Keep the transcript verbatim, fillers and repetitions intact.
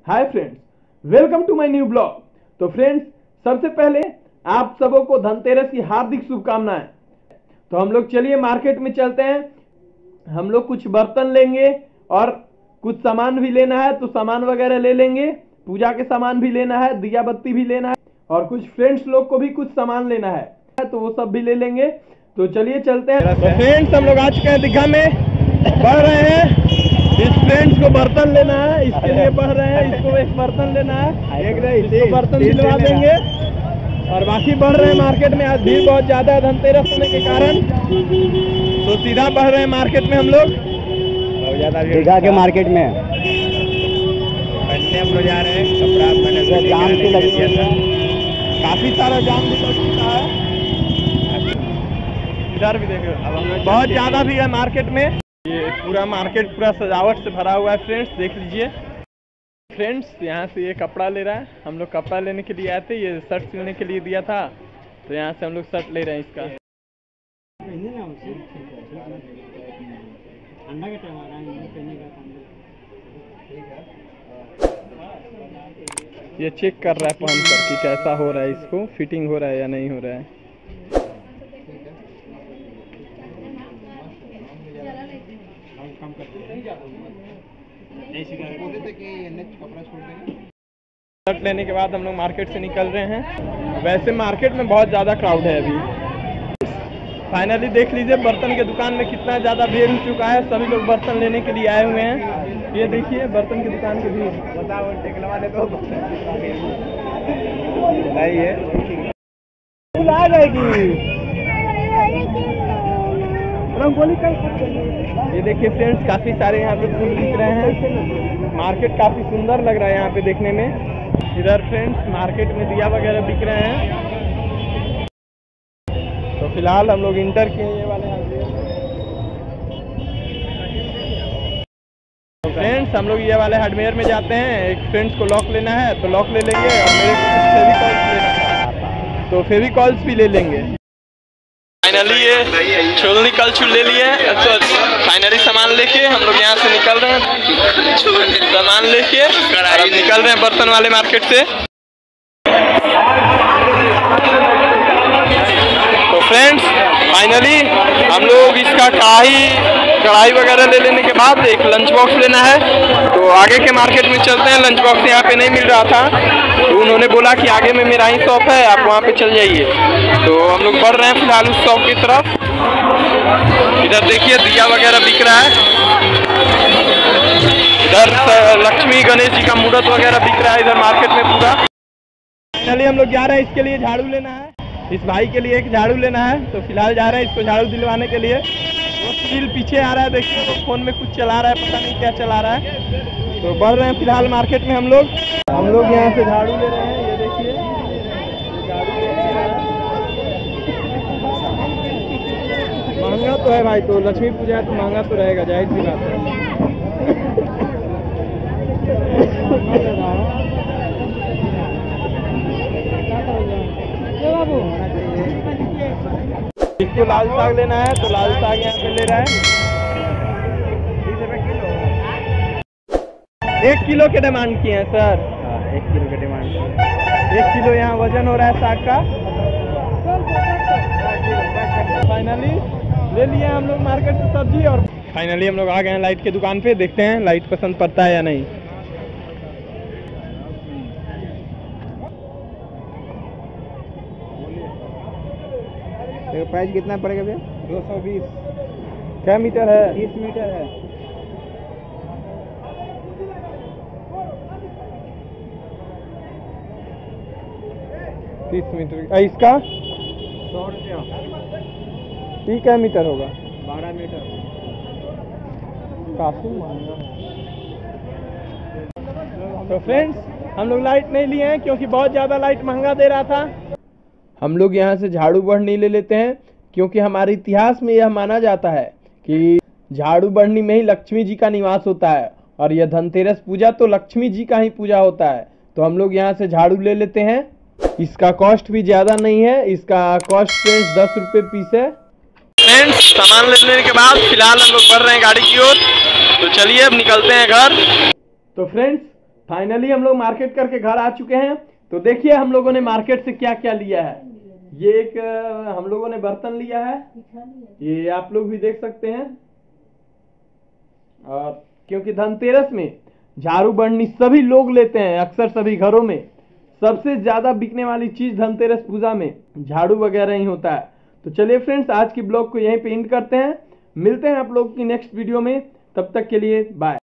Hi friends, welcome to my new blog. तो friends, सबसे पहले आप सबों को धनतेरस की हार्दिक शुभकामनाएं। तो हम लोग चलिए मार्केट में चलते हैं। हम लोग कुछ बर्तन लेंगे और कुछ सामान भी लेना है, तो सामान वगैरह ले लेंगे। पूजा के सामान भी लेना है, दिया बत्ती भी लेना है और कुछ फ्रेंड्स लोग को भी कुछ सामान लेना है, तो वो सब भी ले लेंगे। तो चलिए चलते हैं। तो फ्रेंड्स, हम लोग आ चुके हैं दीघा में, बढ़ रहे हैं। इस फ्रेंड्स को बर्तन लेना है, इसके लिए बढ़ रहे हैं। इसको एक बर्तन लेना है, एक इसको बर्तन दिलवा देंगे और बाकी बढ़ रहे हैं मार्केट में। आज भीड़ बहुत ज्यादा है धनतेरस होने के कारण, तो सीधा बढ़ रहे हैं मार्केट में हम लोग, बहुत ज्यादा दीघा के मार्केट में पहले हम लोग जा रहे हैं। कपड़ा मैंने जाम से लग गया था, काफी सारा जाम भी लग चुका है। इधर भी देखो, अब हम लोग बहुत ज्यादा भी है मार्केट में। ये पूरा मार्केट पूरा सजावट से भरा हुआ है फ्रेंड्स, देख लीजिए। फ्रेंड्स, यहाँ से ये कपड़ा ले रहा है। हम लोग कपड़ा लेने के लिए आए थे, ये शर्ट सिलने के लिए दिया था, तो यहाँ से हम लोग शर्ट ले रहे हैं इसका। ये चेक कर रहा है पहन कर कि कैसा हो रहा है, इसको फिटिंग हो रहा है या नहीं हो रहा है। शर्ट लेने के बाद हम लोग मार्केट से निकल रहे हैं। वैसे मार्केट में बहुत ज़्यादा क्राउड है अभी। फाइनली देख लीजिए बर्तन के दुकान में कितना ज़्यादा भीड़ हो चुका है। सभी लोग बर्तन लेने के लिए आए हुए हैं। ये देखिए बर्तन की दुकान की भीड़, बताओ टेकलवा दे तो नहीं है, फूल आ जाएगी। ये देखिए फ्रेंड्स, काफी सारे यहाँ पे फूल दिख रहे हैं। मार्केट काफी सुंदर लग रहा है यहाँ पे देखने में। इधर फ्रेंड्स मार्केट में दिया वगैरह बिक रहे हैं। तो फिलहाल हम लोग इंटर किए ये वाले हार्डवेयर। तो फ्रेंड्स, हम लोग ये वाले हार्डवेयर में जाते हैं। एक फ्रेंड्स को लॉक लेना है तो लॉक ले लेंगे, और मेरे को कुछ फेविकॉल्स लेना है तो फेविकॉल्स भी ले लेंगे। फाइनली ये छोलनी कलछुल ले लिए। फाइनली सामान लेके हम लोग यहाँ से निकल रहे हैं, सामान लेके और अब निकल रहे हैं बर्तन वाले मार्केट से। तो फ्रेंड्स, फाइनली हम लोग इसका कढ़ाई कढ़ाई वगैरह ले लेने के बाद एक लंच बॉक्स लेना है। तो आगे के मार्केट में चलते हैं। लंच बॉक्स यहाँ पे नहीं मिल रहा था, तो उन्होंने बोला कि आगे में मेरा ही शॉप है, आप वहाँ पे चल जाइए। तो हम लोग बढ़ रहे हैं फिलहाल उस शॉप की तरफ। इधर देखिए दिया वगैरह बिक रहा है। इधर लक्ष्मी गणेश जी का मूर्त वगैरह बिक रहा है इधर मार्केट में पूरा। चलिए हम लोग जा रहे हैं, इसके लिए झाड़ू लेना है। इस भाई के लिए एक झाड़ू लेना है, तो फिलहाल जा रहे हैं इसको झाड़ू दिलवाने के लिए। वो स्टिल पीछे आ रहा है, देखिए वो फोन में कुछ चला रहा है, पता नहीं क्या चला रहा है। तो बढ़ रहे हैं फिलहाल मार्केट में हम लोग हम लोग यहाँ से झाड़ू ले रहे हैं। ये देखिए झाड़ू महंगा तो है भाई, तो लक्ष्मी पूजा है तो महंगा तो रहेगा, जाहिर सी बात है। इसको लाल साग लेना है, तो लाल साग यहाँ पे ले रहा है। एक किलो के डिमांड किए हैं सर। हाँ, एक किलो के डिमांड किए। एक किलो यहाँ वजन हो रहा है साग का। फाइनली ले लिए हम लोग मार्केट से सब्जी, और फाइनली हम लोग आ गए हैं लाइट के दुकान पे। देखते हैं लाइट पसंद पड़ता है या नहीं। प्राइस कितना पड़ेगा भैया? दो सौ बीस। क्या मीटर है? तीस मीटर है। तीस मीटर। इसका सौ रुपया। ये क्या मीटर होगा? बारह मीटर। काफी महंगा है। तो फ्रेंड्स, हम लोग लाइट नहीं लिए हैं क्योंकि बहुत ज़्यादा लाइट महंगा दे रहा था। हम लोग यहाँ से झाड़ू बढ़नी ले लेते हैं, क्योंकि हमारे इतिहास में यह माना जाता है कि झाड़ू बढ़नी में ही लक्ष्मी जी का निवास होता है, और यह धनतेरस पूजा तो लक्ष्मी जी का ही पूजा होता है। तो हम लोग यहाँ से झाड़ू ले लेते हैं। इसका कॉस्ट भी ज़्यादा नहीं है, इसका कॉस्ट फ्रेंड्स दस रुपये पीस है। फ्रेंड्स, सामान ले लेने के बाद फिलहाल हम लोग बढ़ रहे हैं गाड़ी की ओर। तो चलिए अब निकलते हैं घर। तो फ्रेंड्स, फाइनली हम लोग मार्केट करके घर आ चुके हैं। तो देखिए हम लोगों ने मार्केट से क्या क्या लिया है। ये एक अ, हम लोगों ने बर्तन लिया है, ये आप लोग भी देख सकते हैं। और क्योंकि धनतेरस में झाड़ू बढ़नी सभी लोग लेते हैं, अक्सर सभी घरों में सबसे ज्यादा बिकने वाली चीज धनतेरस पूजा में झाड़ू वगैरह ही होता है। तो चलिए फ्रेंड्स, आज की ब्लॉग को यहीं पे एंड करते हैं। मिलते हैं आप लोग की नेक्स्ट वीडियो में, तब तक के लिए बाय।